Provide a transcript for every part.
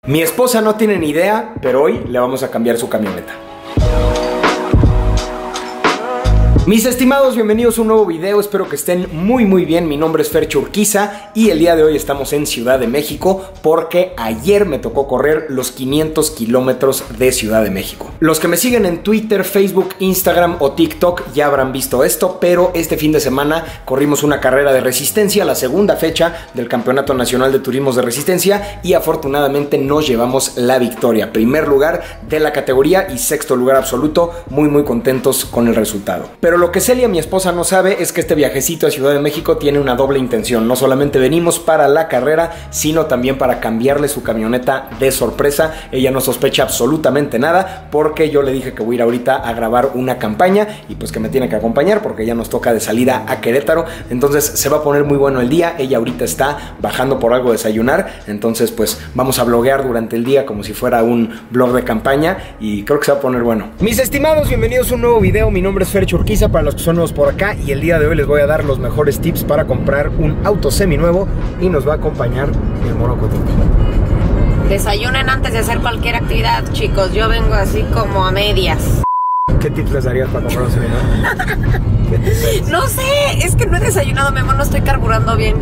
Mi esposa no tiene ni idea, pero hoy le vamos a cambiar su camioneta. Mis estimados, bienvenidos a un nuevo video, espero que estén muy bien. Mi nombre es Fercho Urquiza y el día de hoy estamos en Ciudad de México porque ayer me tocó correr los 500 kilómetros de Ciudad de México. Los que me siguen en Twitter, Facebook, Instagram o TikTok ya habrán visto esto, pero este fin de semana corrimos una carrera de resistencia, la segunda fecha del Campeonato Nacional de Turismos de Resistencia, y afortunadamente nos llevamos la victoria. Primer lugar de la categoría y sexto lugar absoluto, muy contentos con el resultado. Pero lo que Celia, mi esposa, no sabe es que este viajecito a Ciudad de México tiene una doble intención. No solamente venimos para la carrera, sino también para cambiarle su camioneta de sorpresa. Ella no sospecha absolutamente nada porque yo le dije que voy a ir ahorita a grabar una campaña y pues que me tiene que acompañar porque ya nos toca de salida a Querétaro. Entonces se va a poner muy bueno el día. Ella ahorita está bajando por algo a desayunar. Entonces pues vamos a bloguear durante el día como si fuera un blog de campaña y creo que se va a poner bueno. Mis estimados, bienvenidos a un nuevo video. Mi nombre es Fercho Urquiza para los que son nuevos por acá y el día de hoy les voy a dar los mejores tips para comprar un auto seminuevo y nos va a acompañar el Morocotito. Desayunen antes de hacer cualquier actividad, chicos. Yo vengo así como a medias. ¿Qué tips les darías para comprar un seminuevo? No sé, es que no he desayunado, mi amor, no estoy carburando bien.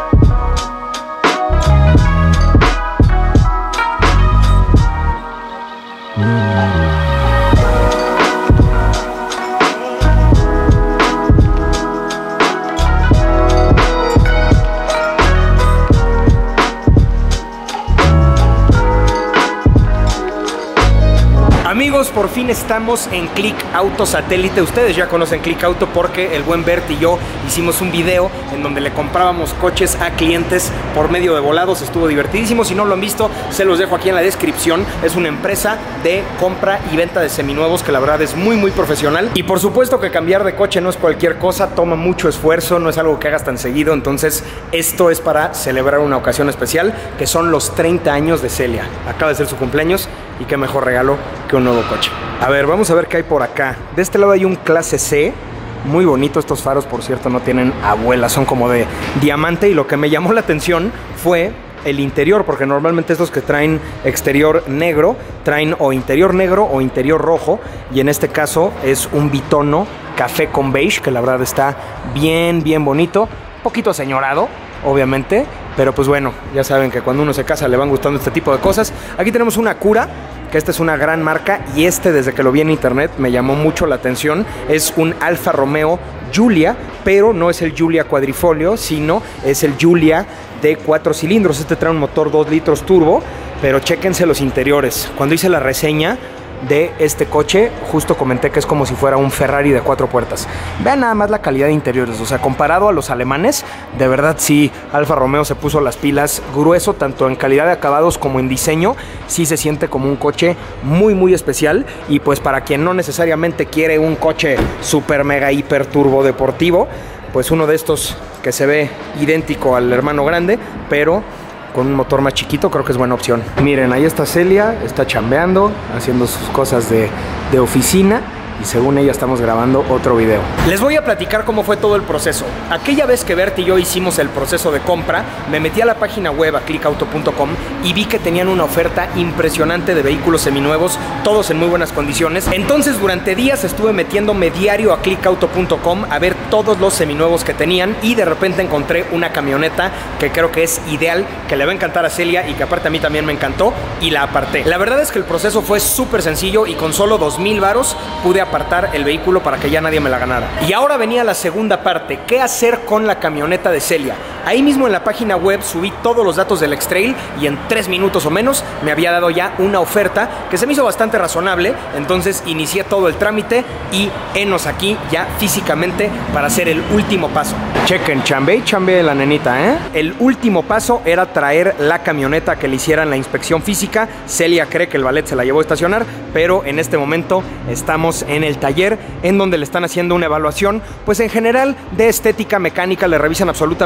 Amigos, por fin estamos en Click Auto Satélite. Ustedes ya conocen Click Auto porque el buen Bert y yo hicimos un video en donde le comprábamos coches a clientes por medio de volados. Estuvo divertidísimo. Si no lo han visto, se los dejo aquí en la descripción. Es una empresa de compra y venta de seminuevos que la verdad es muy profesional. Y por supuesto que cambiar de coche no es cualquier cosa, toma mucho esfuerzo, no es algo que hagas tan seguido. Entonces esto es para celebrar una ocasión especial, que son los 30 años de Celia. Acaba de ser su cumpleaños y qué mejor regalo que un nuevo coche. A ver, vamos a ver qué hay por acá. De este lado hay un clase C, muy bonito. Estos faros, por cierto, no tienen abuela, son como de diamante. Y lo que me llamó la atención fue el interior, porque normalmente estos que traen exterior negro traen o interior negro o interior rojo, y en este caso es un bitono café con beige, que la verdad está bien bonito, un poquito aseñorado, obviamente, pero pues bueno, ya saben que cuando uno se casa le van gustando este tipo de cosas. Aquí tenemos una Acura, que esta es una gran marca, y desde que lo vi en internet me llamó mucho la atención. Es un Alfa Romeo Giulia, pero no es el Giulia cuadrifolio, sino es el Giulia de 4 cilindros. Este trae un motor 2 litros turbo, pero chéquense los interiores. Cuando hice la reseña de este coche, justo comenté que es como si fuera un Ferrari de 4 puertas. Vean nada más la calidad de interiores, o sea, comparado a los alemanes, de verdad sí, Alfa Romeo se puso las pilas grueso, tanto en calidad de acabados como en diseño. Sí se siente como un coche muy especial, y pues para quien no necesariamente quiere un coche super mega hiper turbo deportivo, pues uno de estos que se ve idéntico al hermano grande, pero con un motor más chiquito, creo que es buena opción. Miren, ahí está Celia, está chambeando, haciendo sus cosas de oficina, y según ella estamos grabando otro video. Les voy a platicar cómo fue todo el proceso. Aquella vez que Bert y yo hicimos el proceso de compra, me metí a la página web a clickauto.com y vi que tenían una oferta impresionante de vehículos seminuevos, todos en muy buenas condiciones. Entonces durante días estuve metiéndome diario a clickauto.com a ver todos los seminuevos que tenían, y de repente encontré una camioneta que creo que es ideal, que le va a encantar a Celia y que aparte a mí también me encantó, y la aparté. La verdad es que el proceso fue súper sencillo y con solo 2,000 varos pude apartar el vehículo para que ya nadie me la ganara. Y ahora venía la segunda parte: ¿qué hacer con la camioneta de Celia? Ahí mismo en la página web subí todos los datos del X-Trail y en 3 minutos o menos me había dado ya una oferta que se me hizo bastante razonable. Entonces inicié todo el trámite y henos aquí ya físicamente para hacer el último paso. Chequen, chambé de la nenita, ¿eh? El último paso era traer la camioneta que le hicieran la inspección física. Celia cree que el valet se la llevó a estacionar, pero en este momento estamos en el taller en donde le están haciendo una evaluación, pues en general de estética mecánica, le revisan absolutamente todo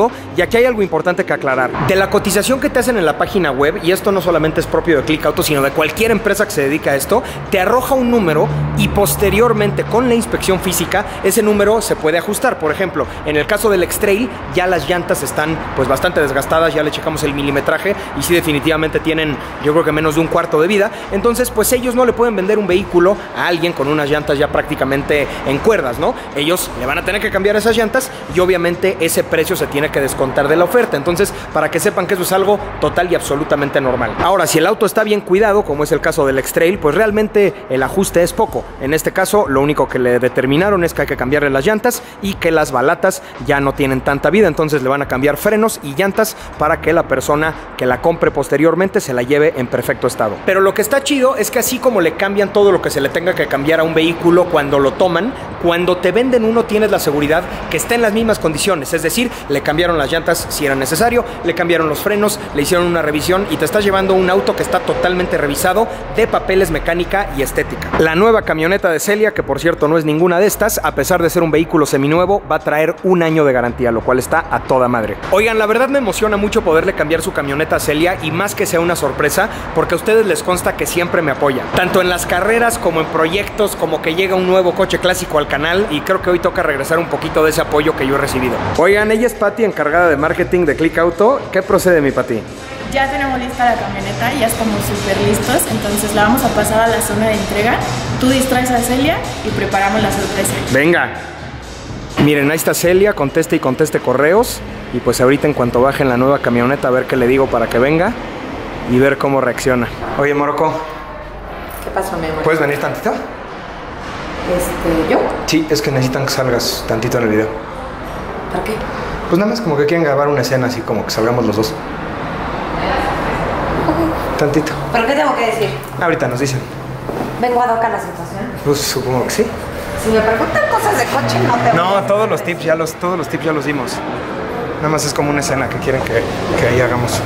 auto. Y aquí hay algo importante que aclarar. De la cotización que te hacen en la página web, y esto no solamente es propio de Click Auto, sino de cualquier empresa que se dedica a esto, te arroja un número y posteriormente con la inspección física, ese número se puede ajustar. Por ejemplo, en el caso del X-Trail, ya las llantas están pues bastante desgastadas, ya le checamos el milimetraje y sí definitivamente tienen, yo creo que menos de un cuarto de vida. Entonces pues ellos no le pueden vender un vehículo a alguien con unas llantas ya prácticamente en cuerdas, ¿no? Ellos le van a tener que cambiar esas llantas y obviamente ese precio se tiene que descontar de la oferta. Entonces, para que sepan que eso es algo total y absolutamente normal. Ahora, si el auto está bien cuidado, como es el caso del X-Trail, pues realmente el ajuste es poco. En este caso, lo único que le determinaron es que hay que cambiarle las llantas y que las balatas ya no tienen tanta vida. Entonces le van a cambiar frenos y llantas para que la persona que la compre posteriormente se la lleve en perfecto estado. Pero lo que está chido es que así como le cambian todo lo que se le tenga que cambiar a un vehículo cuando lo toman, cuando te venden uno tienes la seguridad que está en las mismas condiciones. Es decir, le cambiaron las llantas si era necesario, le cambiaron los frenos, le hicieron una revisión y te estás llevando un auto que está totalmente revisado de papeles, mecánica y estética. La nueva camioneta de Celia, que por cierto no es ninguna de estas, a pesar de ser un vehículo seminuevo, va a traer 1 año de garantía, lo cual está a toda madre. Oigan, la verdad me emociona mucho poderle cambiar su camioneta a Celia y más que sea una sorpresa, porque a ustedes les consta que siempre me apoyan, tanto en las carreras como en proyectos, como que llega un nuevo coche clásico al canal, y creo que hoy toca regresar un poquito de ese apoyo que yo he recibido. Oigan, ella es Pati, encargada de marketing de Click Auto. ¿Qué procede, mi Pati? Ya tenemos lista la camioneta, ya estamos súper listos, entonces la vamos a pasar a la zona de entrega. Tú distraes a Celia y preparamos la sorpresa. Venga. Miren, ahí está Celia, conteste y conteste correos. Y pues ahorita en cuanto baje en la nueva camioneta, a ver qué le digo para que venga y ver cómo reacciona. Oye, Morocco. ¿Qué pasó, mi amor? ¿Puedes venir tantito? ¿Yo? Sí, es que necesitan que salgas tantito en el video. ¿Para qué? Pues nada más como que quieren grabar una escena así como que salgamos los dos. Tantito. ¿Pero qué tengo que decir? Ahorita nos dicen. ¿Vengo a docar la situación? Pues supongo que sí. Si me preguntan cosas de coche, no te voy a No, decir. todos los tips ya los dimos. Nada más es como una escena que quieren que ahí hagamos.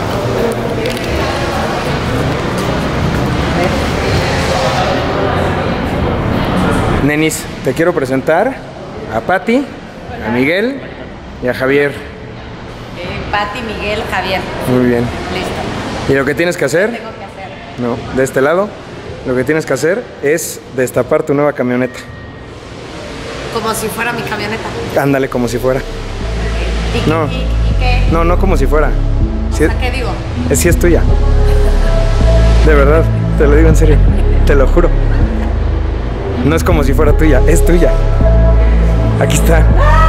Nenis, te quiero presentar a Pati, a Miguel y a Javier. Pati, Miguel, Javier. Muy bien. Listo. Y lo que tienes que hacer, Tengo que hacer. no, de este lado, lo que tienes que hacer es destapar tu nueva camioneta. Como si fuera mi camioneta. Ándale, como si fuera. ¿Y, No. y qué? No, no como si fuera. Sí, ¿A qué digo? sí es tuya. De verdad, te lo digo en serio. Te lo juro. No es como si fuera tuya, es tuya. Aquí está.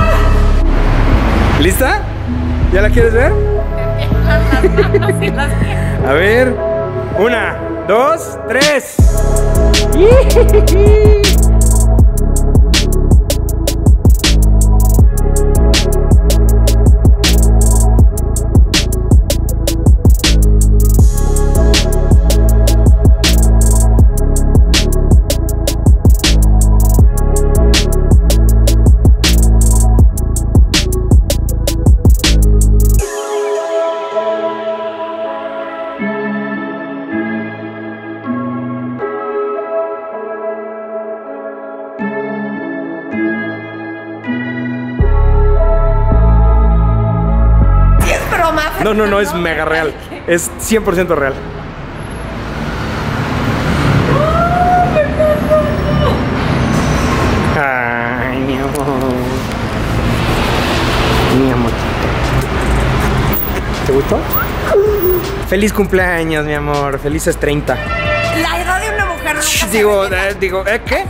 ¿Lista? ¿Ya la quieres ver? A ver. 1, 2, 3. No, es mega real. Es 100% real. Ay, mi amor. Mi amor. ¿Te gustó? Feliz cumpleaños, mi amor. Felices 30. La edad de una mujer nunca se Digo, ¿qué?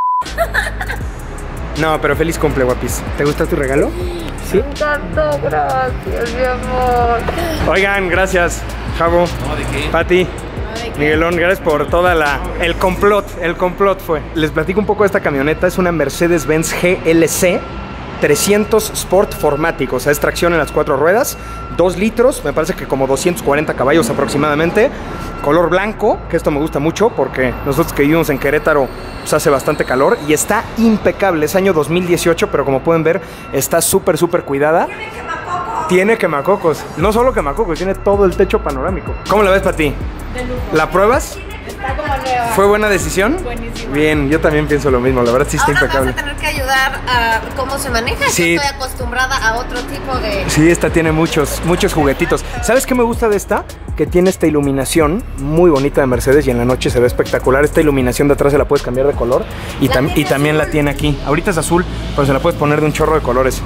No, pero feliz cumple, guapis. ¿Te gusta tu regalo? ¿Sí? Tanto, gracias, mi amor. Oigan, gracias, Javo, No, ¿de qué? Pati, Miguelón, gracias por toda el complot fue. Les platico un poco de esta camioneta, es una Mercedes-Benz GLC 300 Sport Formatic, o sea, es tracción en las 4 ruedas, 2 litros, me parece que como 240 caballos aproximadamente, color blanco, que esto me gusta mucho porque nosotros que vivimos en Querétaro pues hace bastante calor y está impecable, es año 2018, pero como pueden ver está súper cuidada. Tiene quemacocos, no solo quemacocos, tiene todo el techo panorámico. ¿Cómo la ves, Pati? De lujo. ¿La pruebas? Está como ¿Fue buena decisión? Buenísimo. Bien, yo también pienso lo mismo, la verdad sí está Ahora impecable. vas a tener que ayudar a cómo se maneja. Sí. Yo estoy acostumbrada a otro tipo de... Sí, esta tiene muchos juguetitos. ¿Sabes qué me gusta de esta? Que tiene esta iluminación muy bonita de Mercedes y en la noche se ve espectacular. Esta iluminación de atrás se la puedes cambiar de color y, también la tiene aquí. Ahorita es azul, pero se la puedes poner de un chorro de colores.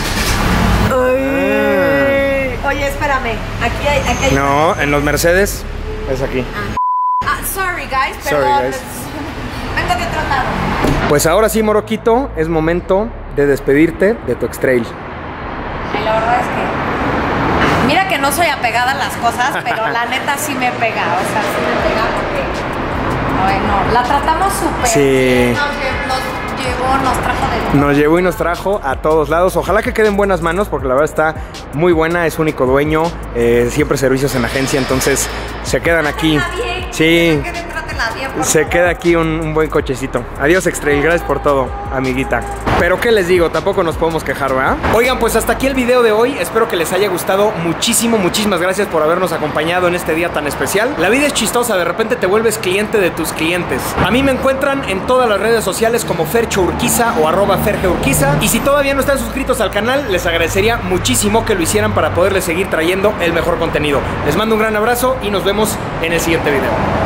Oye, espérame. Aquí hay... No, en los Mercedes es aquí. Sorry guys, pero Sorry, guys. vengo de otro lado. Pues ahora sí, Moroquito, es momento de despedirte de tu X-Trail. Y la verdad es que... Mira que no soy apegada a las cosas, pero la neta sí me pega. O sea, sí me pega porque... Ay, no. La tratamos súper Sí. bien. Nos trajo de... Nos llevó y nos trajo a todos lados. Ojalá que quede en buenas manos porque la verdad está muy buena. Es único dueño, siempre servicios en agencia, entonces se quedan aquí. Sí, se queda aquí un buen cochecito. Adiós X-Trail, gracias por todo, amiguita. Pero qué les digo, tampoco nos podemos quejar, ¿verdad? Oigan, pues hasta aquí el video de hoy. Espero que les haya gustado muchísimo. Muchísimas gracias por habernos acompañado en este día tan especial. La vida es chistosa, de repente te vuelves cliente de tus clientes. A mí me encuentran en todas las redes sociales como Fercho Urquiza o @FergeUrquiza. Y si todavía no están suscritos al canal, les agradecería muchísimo que lo hicieran para poderles seguir trayendo el mejor contenido. Les mando un gran abrazo y nos vemos en el siguiente video.